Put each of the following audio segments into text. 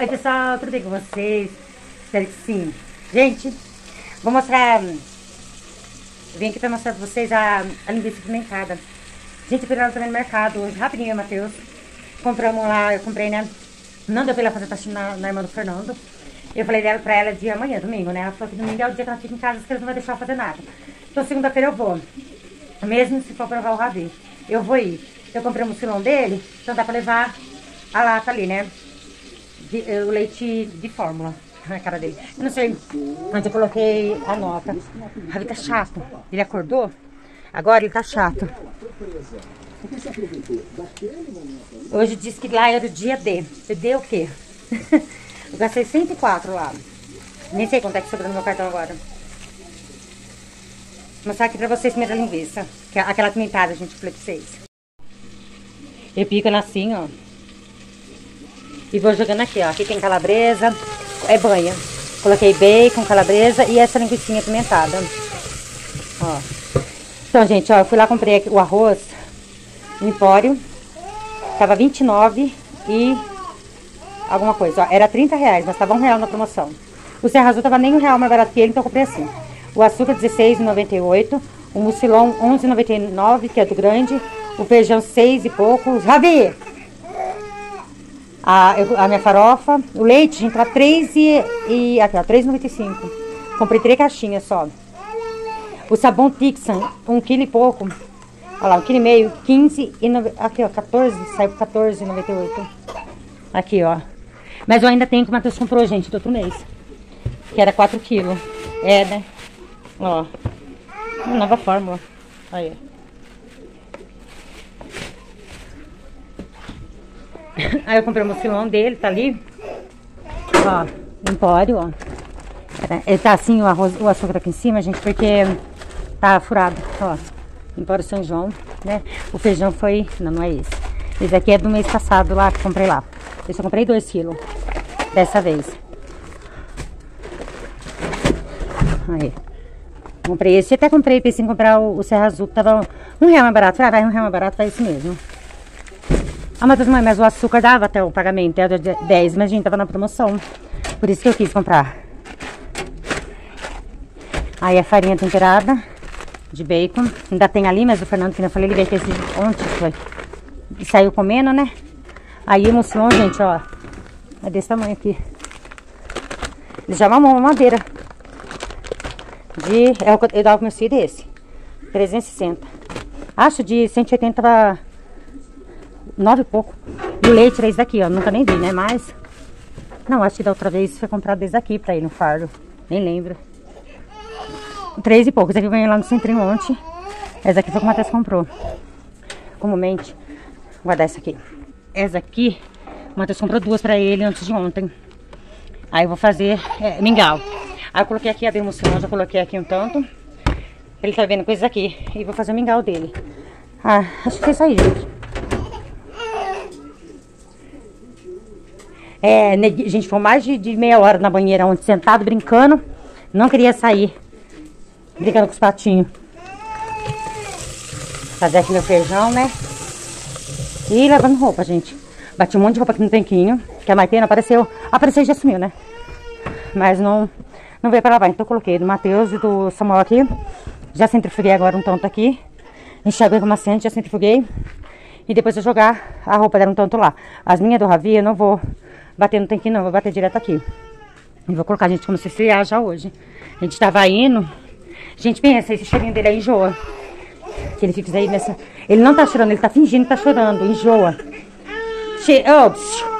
Oi pessoal, tudo bem com vocês? Espero que sim. Gente, vou mostrar. Vim aqui pra mostrar pra vocês a linguiça pimentada. Gente, eu fui lá também no mercado hoje, rapidinho, Matheus. Compramos lá, eu comprei, né? Não deu pra ir lá fazer faxina na irmã do Fernando. Eu falei pra ela de amanhã, domingo, né? Ela falou que domingo é o dia que ela fica em casa, que eles não vai deixar eu fazer nada. Então segunda-feira eu vou. Mesmo se for provar o Ravi, eu vou ir. Eu comprei o mucilão dele, então dá pra levar a lata ali, né? O leite de fórmula na cara dele. Eu não sei onde eu coloquei a nota. O Ravi tá chato. Ele acordou, agora ele tá chato. Hoje disse que lá era o dia D. D o quê? Eu gastei 104 lá. Nem sei quanto é que sobrou no meu cartão agora. Vou mostrar aqui pra vocês primeiro a linguiça. Que é aquela pimentada, gente, que eu falei pra vocês. Eu pico ela assim, ó. E vou jogando aqui, ó. Aqui tem calabresa, é banha. Coloquei bacon, calabresa e essa linguicinha pimentada. Ó. Então, gente, ó, eu fui lá, comprei o arroz no Empório. Tava 29 e alguma coisa, ó. Era 30 reais, mas tava R$1 na promoção. O Serra Azul tava nem R$1 mais barato que ele, então eu comprei assim. O açúcar R$16,98. O mucilão R$11,99, que é do grande. O feijão 6 e poucos. Ravi! A minha farofa. O leite, gente, tá 3 e aqui, ó, R$3,95. Comprei 3 caixinhas só. O sabão Tixan, 1 quilo e pouco. Olha lá, 1,5 quilo, 15 e aqui, ó, 14, saiu por R$14,98. Aqui, ó. Mas eu ainda tenho que o Matheus comprou, gente, do outro mês. Que era 4 quilos. É, né? Ó. Nova fórmula. Aí. Aí eu comprei o mucilão dele, tá ali. Ó, Empório, ó. Ele tá assim, o arroz, o açúcar aqui em cima, gente, porque tá furado, ó. Empório São João, né? O feijão foi... Não é esse. Esse aqui é do mês passado lá, que eu comprei lá. Eu só comprei 2 quilos. Dessa vez. Aí. Comprei esse. Até comprei, pensei em comprar o Serra Azul, que tava R$1 mais barato. Falei, vai, R$1 mais barato, vai esse mesmo. Ah, mas o açúcar dava até o pagamento, era 10, mas a gente tava na promoção. Por isso que eu quis comprar. Aí a farinha temperada de bacon. Ainda tem ali, mas o Fernando, que eu falei, ele veio esse ontem, foi. E saiu comendo, né? Aí o mucilão, gente, ó. É desse tamanho aqui. Ele já mamou uma madeira. Eu dava pro meu filho desse. 360. Acho de 180 tava 9 e pouco. E o leite era esse daqui, ó. Nunca nem vi, né? Mas... Não, acho que da outra vez foi comprado desse daqui pra ir no fardo. Nem lembro. 3 e pouco. Esse aqui eu ganhei lá no centrinho ontem. Essa aqui foi que o Matheus comprou. Comumente. Vou guardar essa aqui. Essa aqui, o Matheus comprou 2 pra ele antes de ontem. Aí eu vou fazer mingau. Aí eu coloquei aqui, abri o mucilão, já coloquei aqui um tanto. Ele tá vendo coisas aqui. E vou fazer o mingau dele. Ah, acho que foi isso aí, gente. Gente, foi mais de meia hora na banheira, onde sentado, brincando. Não queria sair. Brincando com os patinhos. Fazer aqui meu feijão, né? E lavando roupa, gente. Bati um monte de roupa aqui no tanquinho. Que a Maite não apareceu. Apareceu e já sumiu, né? Mas não veio pra lavar. Então eu coloquei do Matheus e do Samuel aqui. Já centrifuguei agora um tanto aqui. Enxaguei com maciante, já centrifuguei. E depois eu jogar a roupa dela um tanto lá. As minhas do Ravi eu não vou bater no tanquinho, não. Vou bater direto aqui. E vou colocar, gente, como se esfriar já hoje. A gente tava indo. Gente, pensa, esse cheirinho dele aí enjoa. Que ele fica aí nessa... Ele não tá chorando, ele tá fingindo que tá chorando. Enjoa. Chega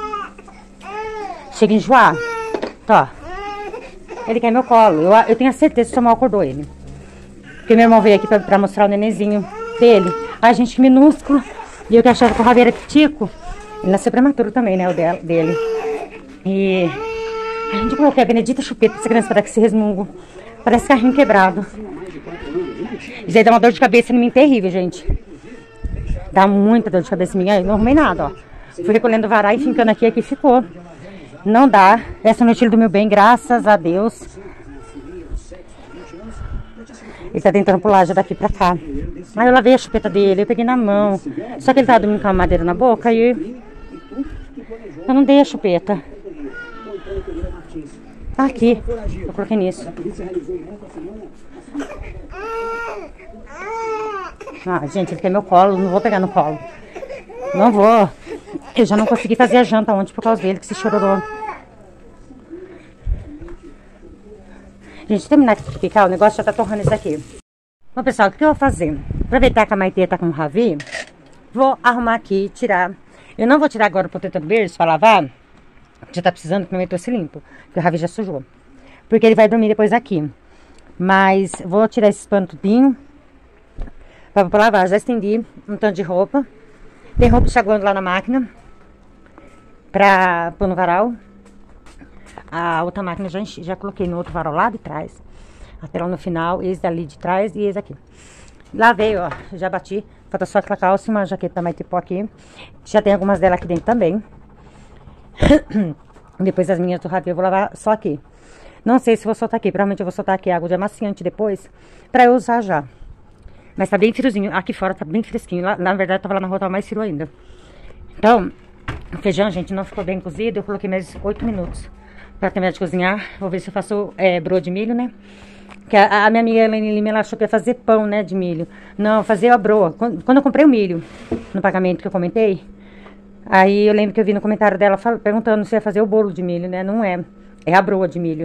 a enjoar. Tá. Ele quer meu colo. Eu tenho a certeza que o Samuel acordou ele. Porque meu irmão veio aqui pra mostrar o nenenzinho dele. Ai, gente, que minúsculo. E eu que achava que o Ravi era pitico. Ele nasceu prematuro também, né, o dele. E... a gente coloquei a benedita chupeta pra essa criança para que se resmungo. Parece carrinho quebrado. Isso aí dá uma dor de cabeça em mim terrível, gente. Dá muita dor de cabeça em mim. Aí não arrumei nada, ó. Fui recolhendo o varal e fincando aqui ficou. Não dá. Essa noite ele dormiu bem, graças a Deus. Ele tá tentando pular já daqui pra cá. Aí eu lavei a chupeta dele, eu peguei na mão. Só que ele tava dormindo com a madeira na boca e eu não dei a chupeta. Tá aqui. Eu coloquei nisso. Ah, gente, ele quer meu colo. Não vou pegar no colo. Não vou. Eu já não consegui fazer a janta ontem por causa dele, que se chororou. Gente, terminar de picar, o negócio já tá torrando isso aqui. Bom, pessoal, o que eu vou fazer? Aproveitar que a Maitê tá com o Ravi, vou arrumar aqui, tirar. Eu não vou tirar agora o protetor do berço pra lavar. Já tá precisando que minha mãe trouxe limpo. Porque o Ravi já sujou. Porque ele vai dormir depois aqui. Mas vou tirar esse pano tudinho pra lavar. Já estendi um tanto de roupa. Tem roupa enxaguando lá na máquina pra pôr no varal. A outra máquina já coloquei no outro varal lá de trás. Até lá no final, esse dali de trás e esse aqui. Lavei, ó, já bati. Falta só aquela calça e uma jaqueta da Maitê aqui. Já tem algumas dela aqui dentro também. Depois as minhas do Ravi eu vou lavar só aqui. Não sei se vou soltar aqui. Provavelmente eu vou soltar aqui água de amaciante depois pra eu usar já. Mas tá bem friozinho. Aqui fora tá bem fresquinho. Lá, na verdade, tava lá na rua, tava mais frio ainda. Então, o feijão, gente, não ficou bem cozido. Eu coloquei mais 8 minutos pra terminar de cozinhar. Vou ver se eu faço broa de milho, né? Que a minha amiga Helene Lima, ela achou que ia fazer pão, né, de milho. Não, fazer a broa. Quando eu comprei o milho, no pagamento que eu comentei, aí eu lembro que eu vi no comentário dela perguntando se ia fazer o bolo de milho, né? Não é. É a broa de milho.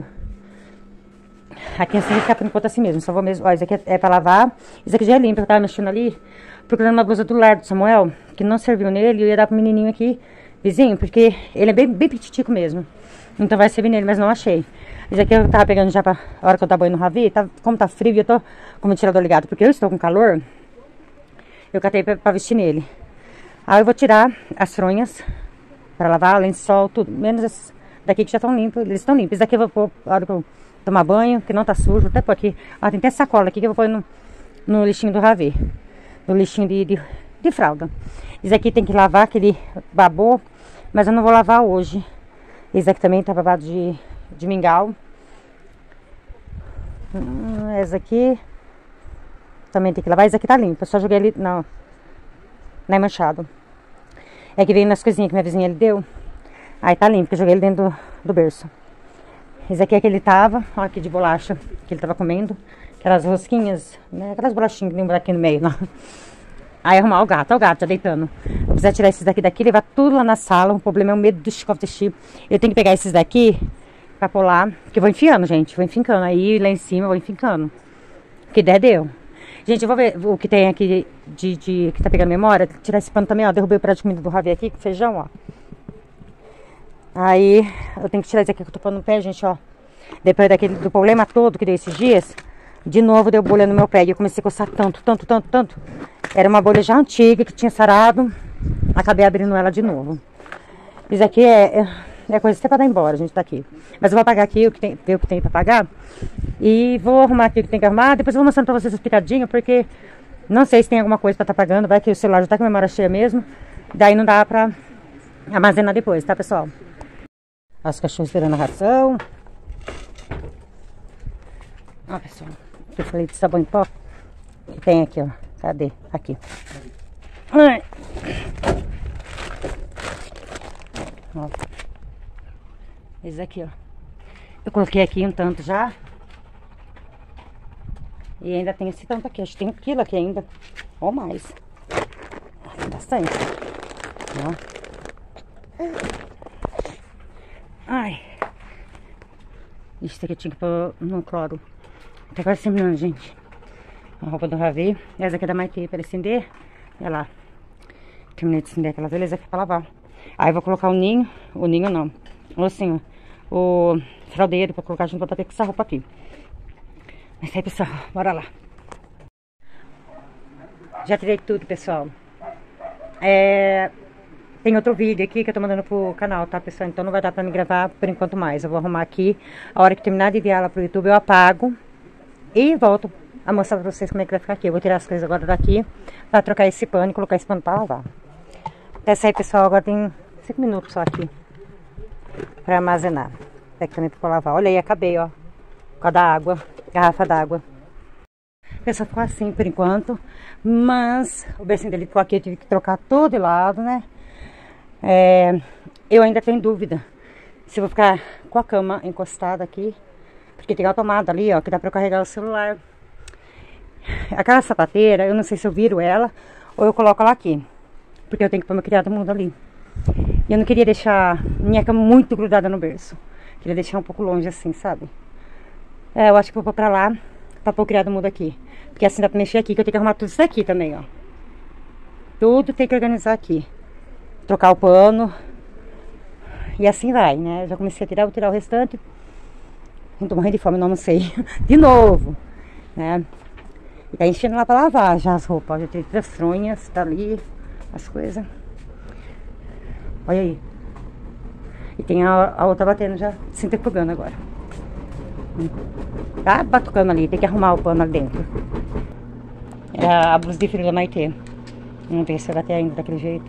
Aqui assim, fica por enquanto assim mesmo. Só vou mesmo. Ó, isso aqui é pra lavar. Isso aqui já é limpo. Eu tava mexendo ali, procurando uma blusa do lar do Samuel, que não serviu nele. E eu ia dar pro menininho aqui, vizinho, porque ele é bem petitico mesmo. Então vai servir nele, mas não achei. Isso aqui eu tava pegando já pra hora que eu tava banhando no Ravi. Como tá frio, eu tô com o ventilador ligado, porque eu estou com calor. Eu catei pra vestir nele. Aí eu vou tirar as fronhas pra lavar, lençol, tudo. Menos esses daqui que já estão limpos. Eles estão limpos. Esse daqui eu vou pôr na hora que eu tomar banho, que não tá sujo. Até pôr aqui. Ó, tem até sacola aqui que eu vou pôr no lixinho do Ravi. No lixinho de fralda. Esse aqui tem que lavar, que ele babou. Mas eu não vou lavar hoje. Esse aqui também tá babado de mingau. Esse aqui também tem que lavar. Esse aqui tá limpo. Eu só joguei ali. Não é manchado. É que veio nas coisinhas que minha vizinha ele deu. Aí tá limpo. Eu joguei ele dentro do berço. Esse aqui é que ele tava. Ó, aqui de bolacha que ele tava comendo. Aquelas rosquinhas, né? Aquelas bolachinhas que tem um buraquinho no meio. Não. Aí arrumar o gato. Ó, o gato já deitando. Vou precisar tirar esses daqui levar tudo lá na sala. O problema é o medo do Chico vestir. Eu tenho que pegar esses daqui pra pôr lá. Que eu vou enfiando, gente. Vou enfincando. Aí lá em cima eu vou enfincando. Que der, deu. Gente, eu vou ver o que tem aqui que tá pegando memória. Tirar esse pano também, ó. Derrubei o prato de comida do Ravi aqui com feijão, ó. Aí eu tenho que tirar isso aqui que eu tô pondo no pé, gente, ó. Depois do problema todo que deu esses dias, de novo deu bolha no meu pé. E eu comecei a coçar tanto. Era uma bolha já antiga que tinha sarado. Acabei abrindo ela de novo. Isso aqui é coisa até pra dar embora, gente, tá aqui. Mas eu vou apagar aqui ver o que tem pra pagar. E vou arrumar aqui o que tem que arrumar. Depois eu vou mostrando pra vocês explicadinho, porque não sei se tem alguma coisa pra tá pagando. Vai que o celular já tá com a memória cheia mesmo. Daí não dá pra armazenar depois, tá, pessoal? Os cachorros esperando a ração. Ó, pessoal, eu falei de sabão em pó. Que tem aqui, ó. Cadê? Aqui. Ai. Ó. Esse aqui, ó. Eu coloquei aqui um tanto já. E ainda tem esse tanto aqui. Acho que tem 1 quilo aqui ainda. Ou mais. Tem bastante. Ó. Ai. Isso aqui eu tinha que pôr no cloro. Tá quase terminando, gente. A roupa do Ravi. Essa aqui é da Maitê para estender. Olha lá. Terminei de estender aquela beleza aqui pra lavar. Aí eu vou colocar o ninho. O ninho não. Ou assim, ó. O fraldeiro pra colocar junto pra ter com essa roupa aqui. Mas aí, pessoal, bora lá. Já tirei tudo, pessoal. Tem outro vídeo aqui que eu tô mandando pro canal, tá, pessoal? Então não vai dar pra me gravar por enquanto mais. Eu vou arrumar aqui. A hora que terminar de enviar ela pro YouTube, eu apago. E volto a mostrar pra vocês como é que vai ficar aqui. Eu vou tirar as coisas agora daqui pra trocar esse pano e colocar esse pano pra lavar. Essa aí, pessoal, agora tem 5 minutos só aqui pra armazenar. É que também pra lavar. Olha aí, acabei, ó. Com a da água. Garrafa d'água. Pessoal, ficou assim por enquanto. Mas o bercinho dele ficou aqui. Eu tive que trocar todo de lado, né? Eu ainda tenho dúvida se eu vou ficar com a cama encostada aqui. Porque tem uma tomada ali, ó, que dá pra eu carregar o celular. Aquela sapateira, eu não sei se eu viro ela ou eu coloco ela aqui. Porque eu tenho que pôr meu criado mudo ali. E eu não queria deixar minha cama muito grudada no berço. Queria deixar um pouco longe assim, sabe? É, eu acho que eu vou pra lá pra pôr o criado mudo aqui. Porque assim dá pra mexer aqui, que eu tenho que arrumar tudo isso daqui também, ó. Tudo tem que organizar aqui. Trocar o pano. E assim vai, né? Já comecei a tirar, vou tirar o restante. Não tô morrendo de fome, não almocei. De novo, né? E tá enchendo lá pra lavar já as roupas. Já tem as fronhas, tá ali, as coisas. Olha aí. E tem a outra batendo já, centrifugando agora. Tá batucando ali, tem que arrumar o pano ali dentro. É a blusa de frio da Maitê. Não tem se vai ter ainda daquele jeito.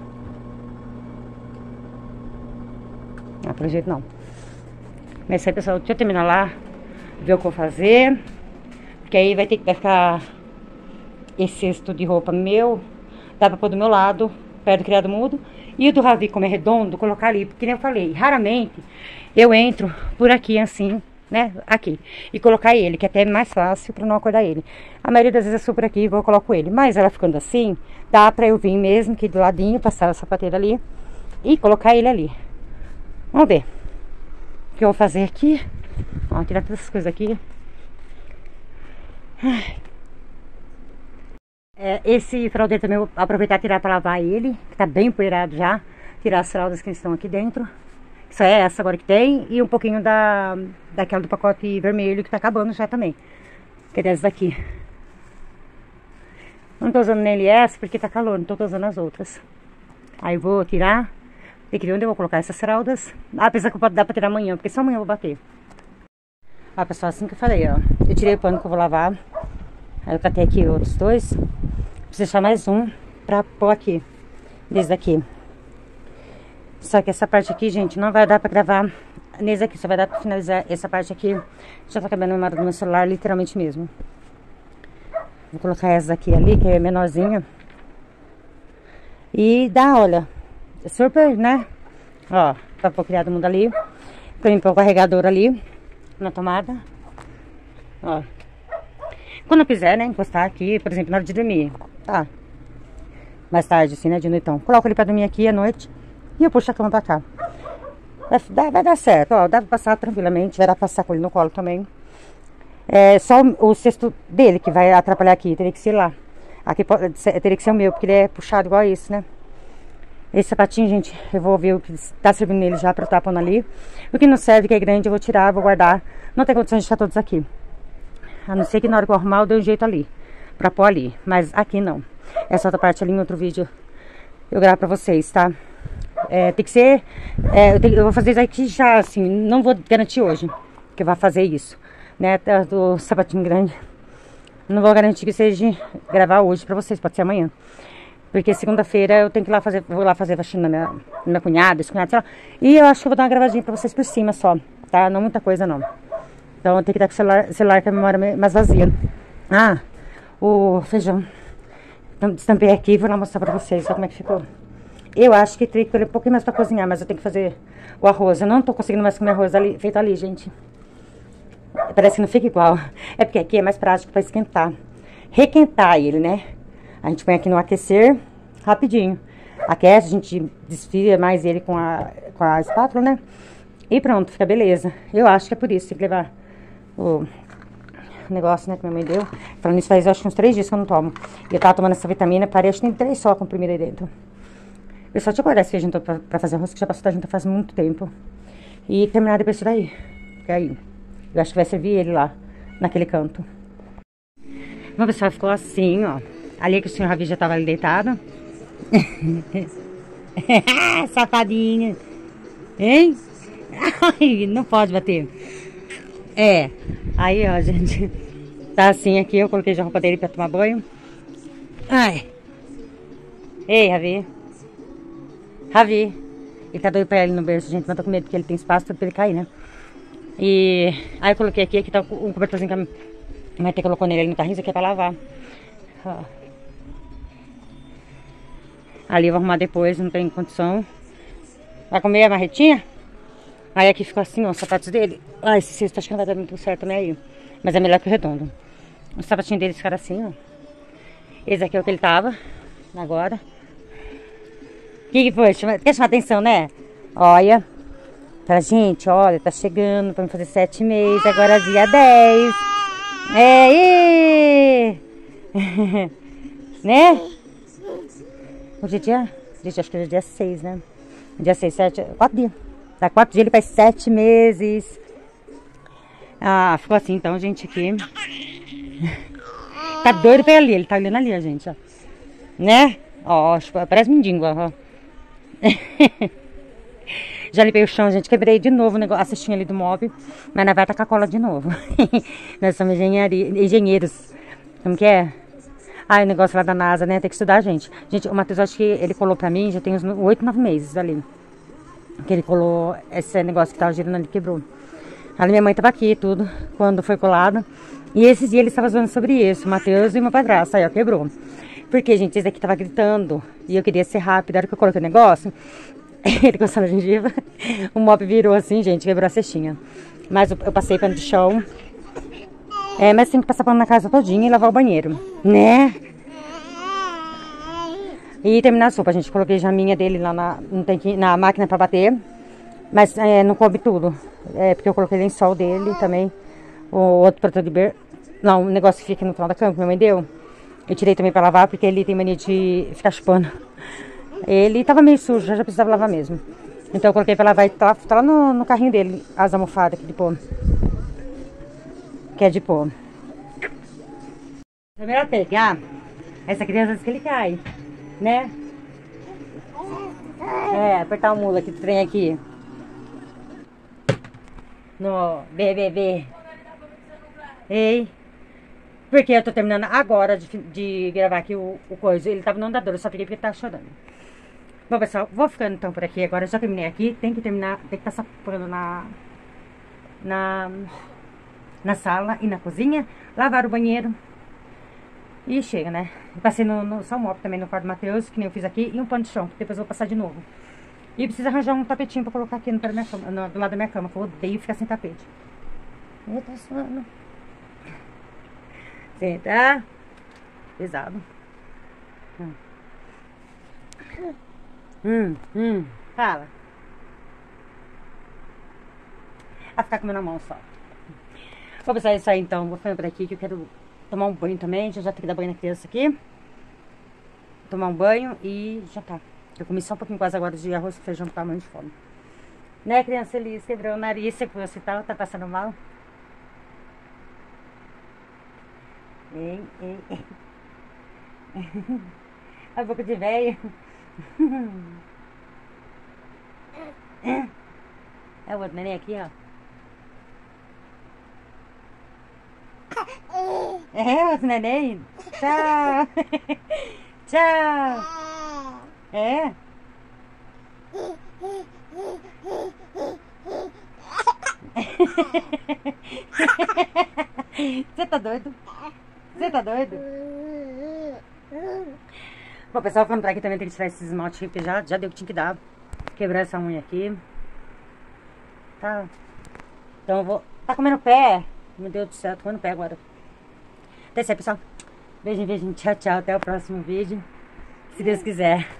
Ah, pelo jeito não. Mas aí, pessoal, deixa eu terminar lá, ver o que eu vou fazer. Porque aí vai ficar esse cesto de roupa meu. Dá pra pôr do meu lado, perto do criado mudo. E o do Ravi, como é redondo, colocar ali. Porque nem eu falei, raramente eu entro por aqui assim, né? Aqui. E colocar ele, que até é mais fácil pra não acordar ele. A maioria das vezes eu subo por aqui e vou coloco ele. Mas ela ficando assim, dá pra eu vir mesmo aqui do ladinho, passar a sapateira ali e colocar ele ali. Vamos ver o que eu vou fazer aqui. Ó, tirar todas essas coisas aqui. Esse fraldeiro também eu vou aproveitar e tirar para lavar ele, que tá bem empoeirado já. Tirar as fraldas que estão aqui dentro. Só é essa agora que tem. E um pouquinho daquela do pacote vermelho que tá acabando já também. Que é dessa daqui. Não tô usando nele essa porque tá calor, não tô usando as outras. Aí eu vou tirar. Tem que ver onde eu vou colocar essas fraldas. Apesar que eu posso dar pra tirar amanhã, porque só amanhã eu vou bater. Ó, pessoal, assim que eu falei, ó. Eu tirei o pano que eu vou lavar. Aí eu catei aqui outros dois. Preciso deixar mais um pra pôr aqui. Desse daqui. Só que essa parte aqui, gente, não vai dar pra gravar nesse aqui. Só vai dar pra finalizar essa parte aqui. Já tá cabendo a memória do meu celular, literalmente mesmo. Vou colocar essa aqui ali, que é menorzinha. E dá, olha, super, né? Ó, pra pôr o criado mudo ali. Pra mim pôr o carregador ali na tomada. Ó. Quando eu quiser, né, encostar aqui, por exemplo, na hora de dormir, tá? Mais tarde, assim, né, de noitão. Coloco ele pra dormir aqui à noite e eu puxo a cama pra cá. Vai dar certo, ó, dá pra passar tranquilamente, vai dar pra passar com ele no colo também. É só o cesto dele que vai atrapalhar aqui, teria que ser lá. Aqui teria que ser o meu, porque ele é puxado igual esse, né? Esse sapatinho, gente, eu vou ver o que tá servindo nele já pra eu estar pondo ali. O que não serve, que é grande, eu vou tirar, vou guardar. Não tem condição de deixar todos aqui. A não ser que na hora que eu arrumar eu dê um jeito ali. Pra pôr ali. Mas aqui não. Essa outra parte ali em outro vídeo eu gravo pra vocês, tá? Tem que ser... eu vou fazer isso aqui já, assim. Não vou garantir hoje que eu vou fazer isso. Né? Do sapatinho grande. Não vou garantir que seja gravar hoje pra vocês. Pode ser amanhã. Porque segunda-feira eu tenho que ir lá fazer... Vou lá fazer vacina na minha cunhada, esse cunhado, sei lá. E eu acho que eu vou dar uma gravadinha pra vocês por cima só. Tá? Não muita coisa, não. Então eu tenho que dar com o celular com a memória mais vazia. Ah, o feijão. Então, destampei aqui e vou lá mostrar pra vocês. Olha como é que ficou. Eu acho que teria que ter um pouquinho mais pra cozinhar, mas eu tenho que fazer o arroz. Eu não tô conseguindo mais comer arroz ali, feito ali, gente. Parece que não fica igual. É porque aqui é mais prático pra esquentar. Requentar ele, né? A gente põe aqui no aquecer rapidinho. Aquece, a gente desfia mais ele com a espátula, né? E pronto, fica beleza. Eu acho que é por isso, tem que levar o negócio, né, que minha mãe deu. Falando isso, faz acho que uns 3 dias que eu não tomo. E eu tava tomando essa vitamina, parei, acho que tem 3 só comprimidas aí dentro. Pessoal, deixa eu guardar esse feijão pra fazer arroz, que já passou da janta faz muito tempo. E terminar depois disso daí. E aí, eu acho que vai servir ele lá, naquele canto. Bom, pessoal, ficou assim, ó. Ali que o senhor Ravi já tava ali deitado. Safadinho. Hein? Ai, não pode bater. Aí, ó, gente. Tá assim aqui, eu coloquei já a roupa dele pra tomar banho. Ai. Ei, Ravi. Ravi. Ele tá doido pra ele no berço, gente, mas tô com medo porque ele tem espaço pra ele cair, né? E aí eu coloquei aqui tá um cobertorzinho que a minha tia colocou nele ali no carrinho, isso aqui é pra lavar. Ó. Ali eu vou arrumar depois, não tem condição. Vai comer a marretinha? Aí aqui ficou assim, ó, os sapatos dele. Ah, esse cesto acho que não vai dar muito certo, né, aí. Mas é melhor que o redondo. Os sapatinhos dele ficaram assim, ó. Esse aqui é o que ele tava agora. O que foi? Quer chamar atenção, né? Olha. Pra gente, olha, tá chegando. Vamos fazer 7 meses. Agora dia 10. É, né? Hoje é dia... Gente, acho que hoje é dia 6, né? Dia 6, 7... 4 dias. Dá 4 dias, ele faz 7 meses. Ah, ficou assim então, gente, aqui. Tá doido pra ali. Ele tá olhando ali, ó, gente, ó. Né? Ó, parece mendigo, ó. Já limpei o chão, gente. Quebrei de novo a cestinha ali do móvel. Mas nós vai tacar cola de novo. Nós somos engenheiros. Como que é? Ah, o negócio lá da NASA, né? Tem que estudar, gente. Gente, o Matheus, acho que ele colou pra mim, já tem uns 8, 9 meses ali. Que ele colou esse negócio que tava girando ali, quebrou. Ali minha mãe tava aqui, tudo, quando foi colado. E esses dias ele estava zoando sobre isso, o Matheus e o meu padrasto. Aí, ó, quebrou. Porque, gente, esse daqui tava gritando. E eu queria ser rápido. A hora que eu coloquei o negócio, ele coçando a gengiva. O mop virou assim, gente, quebrou a cestinha. Mas eu passei pano de chão. É, mas tem que passar pano na casa todinha e lavar o banheiro, né? E terminar a sopa, gente. Coloquei já a minha dele lá na máquina pra bater. Mas não coube tudo. É porque eu coloquei lençol dele também. O outro protetor de berço. Não, o negócio que fica no final da cama que minha mãe deu. Eu tirei também pra lavar porque ele tem mania de ficar chupando. Ele tava meio sujo, já precisava lavar mesmo. Então eu coloquei pra lavar e tá lá no carrinho dele, as almofadas aqui de pôr. Que é de pôr. Primeiro pegar essa criança antes que ele cai, né? É, apertar o mulo aqui do trem aqui. No BBB. Ei. Porque eu tô terminando agora de gravar aqui o coisa. Ele tava no andador, eu só peguei porque ele tava chorando. Bom, pessoal, vou ficando então por aqui. Agora eu já terminei aqui. Tem que terminar, tem que passar pano na sala e na cozinha. Lavar o banheiro. E chega, né? Eu passei só um mop também no quarto do Matheus, que nem eu fiz aqui. E um pano de chão, que depois eu vou passar de novo. E preciso arranjar um tapetinho pra colocar aqui do lado da minha cama, que eu odeio ficar sem tapete. Eu tô suando. Senta. Pesado. Fala. Vai ficar comendo a mão só. Vou pensar isso aí então. Vou ficando por aqui que eu quero tomar um banho também. Já tenho que dar banho na criança aqui. Tomar um banho e já tá. Eu comi só um pouquinho quase agora de arroz com feijão pra tamanho de fome. Né, criança Elis? Quebrou o nariz, você foi hospital, tá passando mal? Ei. A boca de velho. É o outro neném aqui, ó. É o outro neném. Tchau. Tchau. É. Você tá doido? Você tá doido? Bom, pessoal, vou entrar aqui também, tem que tirar esse esmalte aqui, porque já deu o que tinha que dar. Quebrar essa unha aqui. Tá. Então eu vou... Tá comendo pé? Meu Deus do céu, tô comendo pé agora. Até aí, pessoal. Beijinho. Tchau. Até o próximo vídeo. Se Deus quiser.